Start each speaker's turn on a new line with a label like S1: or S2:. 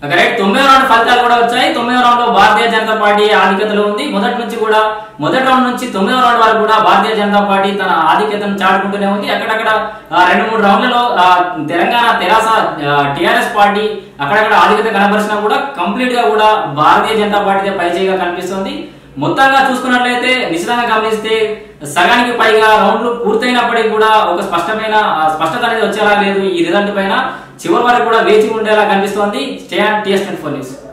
S1: Right 9వ round ఫలితాలు కూడా వచ్చాయి. 9వ రౌండ్ లో భారతీయ జనతా పార్టీ ఆధిక్యతలో ఉంది. మొదటి రౌండ్ నుంచి 9వ రౌండ్ వరకు కూడా భారతీయ జనతా పార్టీ తన ఆధిక్యతను చాటుకుంటూనే ఉంది. అక్కడక్కడ 2-3 రౌండ్లలో తెలంగాణ తెరాస టిఆర్ఎస్ పార్టీ అక్కడక్కడ ఆధిక్యత కనబరిచినా కూడా కంప్లీట్ గా కూడా భారతీయ జనతా పార్టీ పైచేయిగా కనిపిస్తుంది. మొత్తంగా చూసుకున్నట్లయితే నిశ్చితంగా గమనిస్తే సగానికి పైగా రౌండ్లు పూర్తయినప్పటికీ కూడా ఒక స్పష్టత అనేది వచ్చేలా లేదు. ఈ రిజల్ట్ పైన చివరి వరకు కూడా వేచి ఉండేలా కనిపిస్తోంది. Stay on TS24 news.